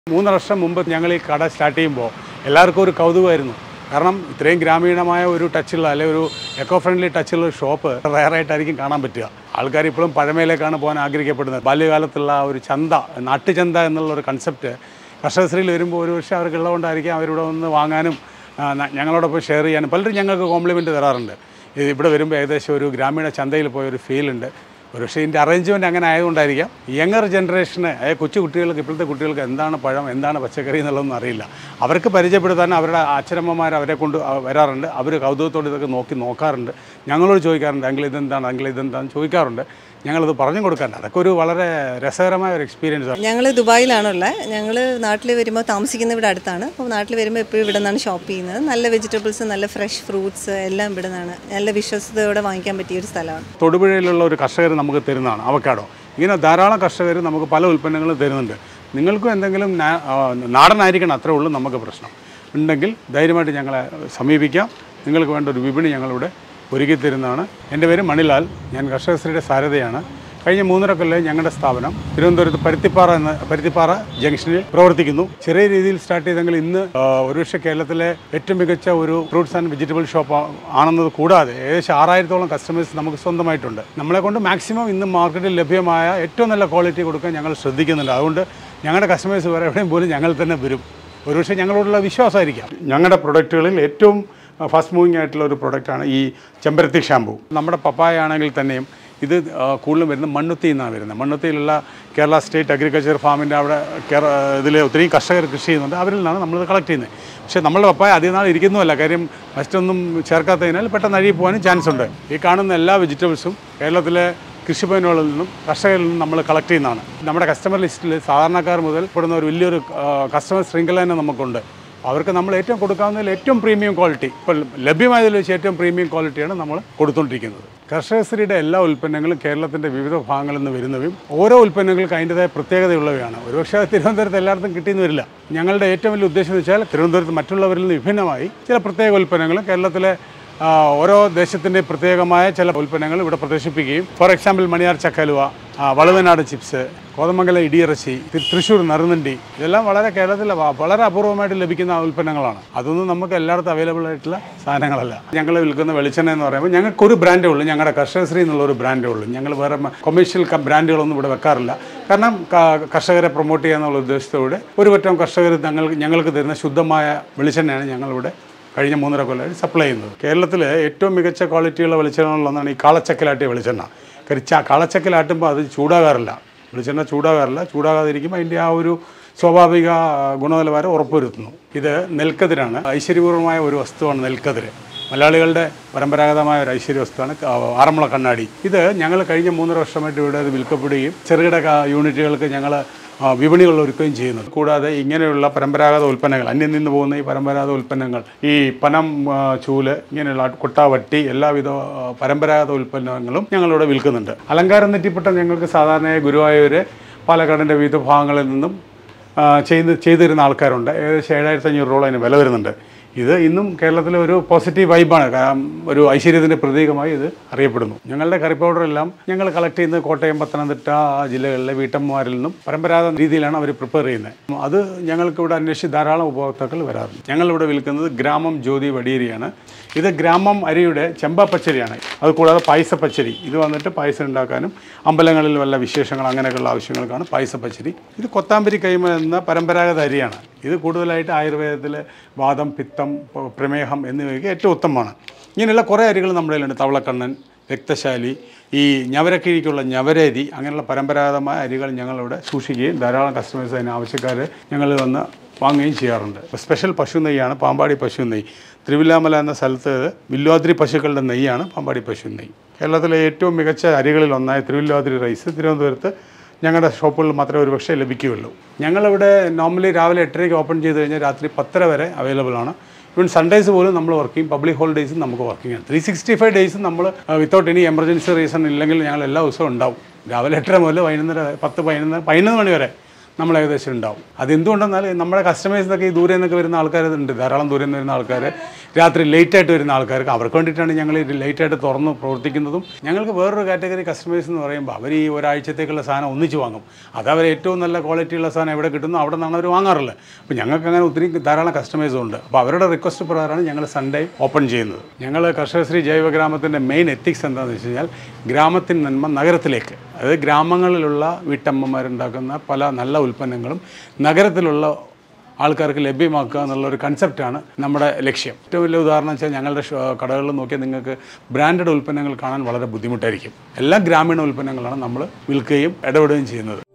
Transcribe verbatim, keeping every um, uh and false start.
മൂന്ന് വർഷം മുമ്പ് ഞങ്ങൾ ഈ കട സ്റ്റാർട്ട് ചെയ്യുമ്പോൾ എല്ലാവർക്കും ഒരു കൗതുകമായിരുന്നു. കാരണം ഇത്രയും ഗ്രാമീണമായ ഒരു ടച്ചുള്ള അല്ലെങ്കിൽ ഒരു എക്കോ ഫ്രണ്ട്ലി ടച്ചുള്ള ഒരു ഷോപ്പ് റയറായിട്ടായിരിക്കും കാണാൻ പറ്റുക. ആൾക്കാർ ഇപ്പോഴും പഴമയിലേക്കാണ് പോകാൻ ആഗ്രഹിക്കപ്പെടുന്നത്. ബാല്യകാലത്തുള്ള ഒരു ചന്ത, നാട്ടുചന്ത എന്നുള്ള ഒരു കൺസെപ്റ്റ് കർഷകശ്രീയിൽ വരുമ്പോൾ ഒരു പക്ഷേ അവർക്ക് ഉള്ളതുകൊണ്ടായിരിക്കും അവരിവിടെ വന്ന് വാങ്ങാനും ഞങ്ങളോടൊപ്പം ഷെയർ ചെയ്യാനും പലരും ഞങ്ങൾക്ക് കോംപ്ലിമെൻറ്റ് തരാറുണ്ട്. ഇവിടെ വരുമ്പോൾ ഏകദേശം ഒരു ഗ്രാമീണ ചന്തയിൽ പോയൊരു ഫീലുണ്ട്. ഒരു പക്ഷേ ഇതിൻ്റെ അറേഞ്ച്മെൻറ്റ് അങ്ങനെ ആയതുകൊണ്ടായിരിക്കാം യങ്ങർ ജനറേഷന്, കൊച്ചു കുട്ടികൾക്ക്, ഇപ്പോഴത്തെ കുട്ടികൾക്ക് എന്താണ് പഴം, എന്താണ് പച്ചക്കറി എന്നുള്ളതൊന്നും അറിയില്ല. അവർക്ക് പരിചയപ്പെടുത്താൻ അവരുടെ അച്ഛനമ്മമാർ അവരെ കൊണ്ട് വരാറുണ്ട്. അവർ കൗതുകത്തോടെ ഇതൊക്കെ നോക്കി നോക്കാറുണ്ട്. ഞങ്ങളോട് ചോദിക്കാറുണ്ട്, അങ്കിൾ ഇതെന്താണ്, അങ്കിൾ ഇതെന്താണെന്ന് ചോദിക്കാറുണ്ട്. ഞങ്ങളത് പറഞ്ഞു കൊടുക്കാറുണ്ട്. അതൊക്കെ ഒരു വളരെ രസകരമായ ഒരു എക്സ്പീരിയൻസാണ്. ഞങ്ങൾ ദുബായിലാണുള്ളത്. ഞങ്ങൾ നാട്ടിൽ വരുമ്പോൾ താമസിക്കുന്ന ഇവിടെ അടുത്താണ്. അപ്പോൾ നാട്ടിൽ വരുമ്പോൾ എപ്പോഴും ഇവിടെ നിന്നാണ് ഷോപ്പ് ചെയ്യുന്നത്. നല്ല വെജിറ്റബിൾസ്, നല്ല ഫ്രഷ് ഫ്രൂട്ട്സ് എല്ലാം ഇവിടെ നിന്നാണ്. നല്ല വിശ്വസ്തയോടെ വാങ്ങിക്കാൻ പറ്റിയ ഒരു സ്ഥലമാണ്. തൊടുപുഴയിലുള്ള ഒരു കർഷകർ നമുക്ക് തരുന്നതാണ് അവക്കാഡോ. ഇങ്ങനെ ധാരാളം കർഷകർ നമുക്ക് പല ഉൽപ്പന്നങ്ങളും തരുന്നുണ്ട്. നിങ്ങൾക്കും എന്തെങ്കിലും നാടനായിരിക്കണം, അത്രേ ഉള്ളൂ നമുക്ക് പ്രശ്നം ഉണ്ടെങ്കിൽ ധൈര്യമായിട്ട് ഞങ്ങളെ സമീപിക്കാം. നിങ്ങൾക്ക് വേണ്ട ഒരു വിപണി ഞങ്ങളിവിടെ ഒരുക്കി തരുന്നതാണ്. എൻ്റെ പേര് മണിലാൽ. ഞാൻ കർഷകശ്രീയുടെ സാരഥിയാണ്. കഴിഞ്ഞ മൂന്നര കൊല്ലം ഞങ്ങളുടെ സ്ഥാപനം തിരുവനന്തപുരത്ത് പരുത്തിപ്പാറ എന്ന പരുത്തിപ്പാറ ജംഗ്ഷനിൽ പ്രവർത്തിക്കുന്നു. ചെറിയ രീതിയിൽ സ്റ്റാർട്ട് ചെയ്തെങ്കിൽ ഇന്ന് ഒരുപക്ഷെ കേരളത്തിലെ ഏറ്റവും മികച്ച ഒരു ഫ്രൂട്ട്സ് ആൻഡ് വെജിറ്റബിൾ ഷോപ്പ് ആണെന്നത് കൂടാതെ ഏകദേശം ആറായിരത്തോളം കസ്റ്റമേഴ്സ് നമുക്ക് സ്വന്തമായിട്ടുണ്ട്. നമ്മളെ കൊണ്ട് മാക്സിമം ഇന്ന് മാർക്കറ്റിൽ ലഭ്യമായ ഏറ്റവും നല്ല ക്വാളിറ്റി കൊടുക്കാൻ ഞങ്ങൾ ശ്രദ്ധിക്കുന്നുണ്ട്. അതുകൊണ്ട് ഞങ്ങളുടെ കസ്റ്റമേഴ്സ് വേറെ എവിടെയും പോലും ഞങ്ങൾ തന്നെ വരും. ഒരുപക്ഷെ ഞങ്ങളോടുള്ള വിശ്വാസമായിരിക്കാം. ഞങ്ങളുടെ പ്രൊഡക്റ്റുകളിൽ ഏറ്റവും ഫാസ്റ്റ് മൂവിങ് ആയിട്ടുള്ള ഒരു പ്രൊഡക്റ്റാണ് ഈ ചെമ്പരത്തി ഷാമ്പൂ. നമ്മുടെ പപ്പായ ആണെങ്കിൽ തന്നെയും ഇത് കൂടുതലും വരുന്നത് മണ്ണുത്തി എന്നാണ് വരുന്നത്. മണ്ണുത്തിയിലുള്ള കേരള സ്റ്റേറ്റ് അഗ്രികൾച്ചർ ഫാമിൻ്റെ അവിടെ കേരള ഇതിൽ ഒത്തിരി കർഷകർ കൃഷി ചെയ്യുന്നുണ്ട്. അവരിൽ നിന്നാണ് നമ്മളിത് കളക്ട് ചെയ്യുന്നത്. പക്ഷേ നമ്മളുടെ പപ്പായ അധികം നാൾ ഇരിക്കുന്നുമല്ല. കാര്യം മറ്റൊന്നും ചേർക്കാത്തതിനാൽ പെട്ടെന്ന് അഴുകി പോകാനും ചാൻസ് ഉണ്ട്. ഈ കാണുന്ന എല്ലാ വെജിറ്റബിൾസും കേരളത്തിലെ കൃഷിഭവനുകളിൽ നിന്നും കർഷകരിൽ നിന്നും നമ്മൾ കളക്ട് ചെയ്യുന്നതാണ്. നമ്മുടെ കസ്റ്റമർ ലിസ്റ്റിൽ സാധാരണക്കാർ മുതൽ പെടുന്ന ഒരു വലിയൊരു കസ്റ്റമർ ശൃംഖല തന്നെ നമുക്കുണ്ട്. അവർക്ക് നമ്മൾ ഏറ്റവും കൊടുക്കാവുന്നതിൽ ഏറ്റവും പ്രീമിയം ക്വാളിറ്റി, ഇപ്പോൾ ലഭ്യമായതിൽ വെച്ച് ഏറ്റവും പ്രീമിയം ക്വാളിറ്റിയാണ് നമ്മൾ കൊടുത്തുകൊണ്ടിരിക്കുന്നത്. കർഷകശ്രീയുടെ എല്ലാ ഉൽപ്പന്നങ്ങളും കേരളത്തിൻ്റെ വിവിധ ഭാഗങ്ങളിൽ നിന്ന് വരുന്നവയും ഓരോ ഉൽപ്പന്നങ്ങൾക്ക് അതിൻ്റെതായ പ്രത്യേകതയുള്ളവയാണ്. ഒരുപക്ഷെ തിരുവനന്തപുരത്ത് എല്ലായിടത്തും കിട്ടിയെന്ന് വരില്ല. ഞങ്ങളുടെ ഏറ്റവും വലിയ ഉദ്ദേശം എന്ന് വെച്ചാൽ തിരുവനന്തപുരത്ത് മറ്റുള്ളവരിൽ നിന്ന് വിഭിന്നമായി ചില പ്രത്യേക ഉൽപ്പന്നങ്ങളും കേരളത്തിലെ ഓരോ ദേശത്തിൻ്റെ പ്രത്യേകമായ ചില ഉൽപ്പന്നങ്ങൾ ഇവിടെ പ്രദർശിപ്പിക്കുകയും, ഫോർ എക്സാമ്പിൾ മണിയാർ ചക്കലുവ, വളുവനാട് ചിപ്സ്, കോതമംഗലം ഇടിയിറച്ചി, തൃശ്ശൂർ നറുനണ്ടി, ഇതെല്ലാം വളരെ കേരളത്തിൽ വളരെ അപൂർവമായിട്ട് ലഭിക്കുന്ന ഉൽപ്പന്നങ്ങളാണ്. അതൊന്നും നമുക്ക് എല്ലായിടത്തും അവൈലബിൾ ആയിട്ടുള്ള സാധനങ്ങളല്ല. ഞങ്ങൾ വിൽക്കുന്ന വെളിച്ചെണ്ണ എന്ന് പറയുമ്പോൾ ഞങ്ങൾക്കൊരു ബ്രാൻഡേ ഉള്ളൂ. ഞങ്ങളുടെ കർഷകശ്രീ എന്നുള്ളൊരു ബ്രാൻഡേ ഉള്ളൂ. ഞങ്ങൾ വേറെ കൊമേഴ്ഷ്യൽ ബ്രാൻഡുകളൊന്നും ഇവിടെ വെക്കാറില്ല. കാരണം കർഷകരെ പ്രൊമോട്ട് ചെയ്യാന്നുള്ള ഉദ്ദേശത്തോടെ ഒരു പറ്റം കർഷകർ ഞങ്ങൾ ഞങ്ങൾക്ക് തരുന്ന ശുദ്ധമായ വെളിച്ചെണ്ണയാണ് ഞങ്ങളിവിടെ കഴിഞ്ഞ മൂന്നര കൊല്ലമായി സപ്ലൈ ചെയ്യുന്നത്. കേരളത്തിൽ ഏറ്റവും മികച്ച ക്വാളിറ്റിയുള്ള വെളിച്ചെണ്ണകളിലൊന്നാണ് ഈ കാളച്ചക്കലാട്ടിയ വെളിച്ചെണ്ണ. കരിച്ച കാളച്ചക്കലാട്ടുമ്പോൾ അത് ചൂടാകാറില്ല, വെളിച്ചെണ്ണ ചൂടാകാറില്ല. ചൂടാകാതിരിക്കുമ്പോൾ അതിൻ്റെ ആ ഒരു സ്വാഭാവിക ഗുണനിലവാരം ഉറപ്പുവരുത്തുന്നു. ഇത് നെൽക്കതിരാണ്. ഐശ്വര്യപൂർവമായ ഒരു വസ്തുവാണ് നെൽക്കതിര്. മലയാളികളുടെ പരമ്പരാഗതമായ ഒരു ഐശ്വര്യ വസ്തുവാണ് ആറന്മുള കണ്ണാടി. ഇത് ഞങ്ങൾ കഴിഞ്ഞ മൂന്നര വർഷമായിട്ട് ഇവിടെ അത് വിൽക്കപ്പെടുകയും ചെറുകിട യൂണിറ്റുകൾക്ക് ഞങ്ങൾ വിപണികൾ ഒരുക്കുകയും ചെയ്യുന്നത്. കൂടാതെ ഇങ്ങനെയുള്ള പരമ്പരാഗത ഉൽപ്പന്നങ്ങൾ, അന്യം നിന്ന് പോകുന്ന ഈ പരമ്പരാഗത ഉൽപ്പന്നങ്ങൾ, ഈ പനം ചൂല്, ഇങ്ങനെയുള്ള കൊട്ടാവട്ടി, എല്ലാവിധ പരമ്പരാഗത ഉൽപ്പന്നങ്ങളും ഞങ്ങളിവിടെ വിൽക്കുന്നുണ്ട്. അലങ്കാരം നെറ്റിപ്പട്ട ഞങ്ങൾക്ക് സാധാരണയായി ഗുരുവായൂർ, പാലക്കാടിൻ്റെ വിവിധ ഭാഗങ്ങളിൽ നിന്നും ചെയ്ത് ചെയ്തു തരുന്ന ആൾക്കാരുണ്ട്. ഏകദേശം ഏഴായിരത്തി അഞ്ഞൂറ് രൂപ അതിന് വില വരുന്നുണ്ട്. ഇത് ഇന്നും കേരളത്തിലെ ഒരു പോസിറ്റീവ് വൈബാണ്. ഒരു ഐശ്വര്യത്തിൻ്റെ പ്രതീകമായി ഇത് അറിയപ്പെടുന്നു. ഞങ്ങളുടെ കറി പൗഡറെല്ലാം ഞങ്ങൾ കളക്ട് ചെയ്യുന്നത് കോട്ടയം, പത്തനംതിട്ട ജില്ലകളിലെ വീട്ടമ്മമാരിൽ നിന്നും പരമ്പരാഗത രീതിയിലാണ് അവർ പ്രിപ്പയർ ചെയ്യുന്നത്. അത് ഞങ്ങൾക്ക് ഇവിടെ അന്വേഷിച്ച് ധാരാളം ഉപഭോക്താക്കൾ വരാറുണ്ട്. ഞങ്ങളിവിടെ വിൽക്കുന്നത് ഗ്രാമം ജ്യോതി വടിയരിയാണ്. ഇത് ഗ്രാമം അരിയുടെ ചെമ്പ പച്ചരിയാണ്. അതുകൂടാതെ പായസ പച്ചരി, ഇത് വന്നിട്ട് പായസം ഉണ്ടാക്കാനും അമ്പലങ്ങളിൽ വല്ല വിശേഷങ്ങൾ അങ്ങനെയൊക്കെയുള്ള ആവശ്യങ്ങൾക്കാണ് പായസ പച്ചരി. ഇത് കൊത്താമ്പരി കൈമ എന്ന പരമ്പരാഗത അരിയാണ്. ഇത് കൂടുതലായിട്ട് ആയുർവേദത്തിൽ വാദം, പിത്തം, പ്രമേഹം എന്നിവയ്ക്ക് ഏറ്റവും ഉത്തമമാണ്. ഇങ്ങനെയുള്ള കുറേ അരികൾ നമ്മുടെ കയ്യിലുണ്ട്. തവളക്കണ്ണൻ, രക്തശാലി, ഈ ഞവരക്കിഴിക്കുള്ള ഞവരരി, അങ്ങനെയുള്ള പരമ്പരാഗതമായ അരികൾ ഞങ്ങളിവിടെ സൂക്ഷിക്കുകയും ധാരാളം കസ്റ്റമേഴ്സ് അതിന് ആവശ്യക്കാർ ഞങ്ങൾ വന്ന് വാങ്ങുകയും ചെയ്യാറുണ്ട്. സ്പെഷ്യൽ പശു നെയ്യാണ് പാമ്പാടി പശു നെയ്യ്. തിരുവില്ലാമല എന്ന സ്ഥലത്ത് വില്വാദ്രി പശുക്കളുടെ നെയ്യാണ് പാമ്പാടി പശു നെയ്യ്. കേരളത്തിലെ ഏറ്റവും മികച്ച അരികളിൽ ഒന്നായ തിരുവില്ലാദ്രി റൈസ് തിരുവനന്തപുരത്ത് ഞങ്ങളുടെ ഷോപ്പുകളിൽ മാത്രമേ ഒരു പക്ഷേ ലഭിക്കുകയുള്ളൂ. ഞങ്ങളിവിടെ നോർമലി രാവിലെ എട്ടരയ്ക്ക് ഓപ്പൺ ചെയ്ത് കഴിഞ്ഞാൽ രാത്രി പത്തര വരെ അവൈലബിൾ ആണ്. ഇവൻ സൺഡേസ് പോലും നമ്മൾ വർക്ക് ചെയ്യും. പബ്ലിക് ഹോളിഡേയ്സും നമുക്ക് വർക്കിംഗ് ആണ്. ത്രീ സിക്സ്റ്റി ഫൈവ് ഡേയ്സും നമ്മൾ വിത്തൗട്ട് എനി എമർജൻസി റീസൺ ഇല്ലെങ്കിൽ ഞങ്ങൾ എല്ലാ ദിവസവും ഉണ്ടാവും. രാവിലെ എട്ടര മുതൽ പതിനൊന്നര പത്ത് പതിനൊന്ന് പതിനൊന്ന് മണി വരെ നമ്മൾ ഏകദേശം ഉണ്ടാവും. അതെന്തുകൊണ്ടെന്നാൽ നമ്മുടെ കസ്റ്റമേഴ്സിനൊക്കെ ഈ ദൂരെ നിന്നൊക്കെ വരുന്ന ആൾക്കാരുണ്ട്, ധാരാളം ദൂരെ നിന്ന് വരുന്ന ആൾക്കാർ, രാത്രി ലേറ്റായിട്ട് വരുന്ന ആൾക്കാർക്ക്, അവർക്ക് വേണ്ടിയിട്ടാണ് ഞങ്ങൾ ഇത് ലേറ്റായിട്ട് തുറന്ന് പ്രവർത്തിക്കുന്നതും. ഞങ്ങൾക്ക് വേറൊരു കാറ്റഗറി കസ്റ്റമേഴ്സ് എന്ന് പറയുമ്പോൾ അവർ ഈ ഒരാഴ്ചത്തേക്കുള്ള സാധനം ഒന്നിച്ച് വാങ്ങും. അത് അവർ ഏറ്റവും നല്ല ക്വാളിറ്റിയുള്ള സാധനം എവിടെ കിട്ടുന്നു അവിടെ നിന്നാണ് അവർ വാങ്ങാറുള്ളത്. അപ്പോൾ ഞങ്ങൾക്ക് അങ്ങനെ ഒത്തിരി ധാരാളം കസ്റ്റമേഴ്സും ഉണ്ട്. അപ്പോൾ അവരുടെ റിക്വസ്റ്റ് പ്രകാരമാണ് ഞങ്ങൾ സൺഡേ ഓപ്പൺ ചെയ്യുന്നത്. ഞങ്ങൾ കർഷകശ്രീ ജൈവ ഗ്രാമത്തിൻ്റെ മെയിൻ എത്തിക്സ് എന്താണെന്ന് വെച്ച് കഴിഞ്ഞാൽ ഗ്രാമത്തിൻ നന്മ നഗരത്തിലേക്ക്, അതായത് ഗ്രാമങ്ങളിലുള്ള വീട്ടമ്മമാരുണ്ടാക്കുന്ന പല നല്ല ഉൽപ്പന്നങ്ങളും നഗരത്തിലുള്ള ആൾക്കാർക്ക് ലഭ്യമാക്കുക എന്നുള്ളൊരു കൺസെപ്റ്റാണ് നമ്മുടെ ലക്ഷ്യം. ഏറ്റവും വലിയ ഉദാഹരണം വെച്ചാൽ ഞങ്ങളുടെ കടകളിൽ നോക്കിയാൽ നിങ്ങൾക്ക് ബ്രാൻഡഡ് ഉൽപ്പന്നങ്ങൾ കാണാൻ വളരെ ബുദ്ധിമുട്ടായിരിക്കും. എല്ലാ ഗ്രാമീണ ഉൽപ്പന്നങ്ങളാണ് നമ്മൾ വിൽക്കുകയും ഇടപെടുകയും ചെയ്യുന്നത്.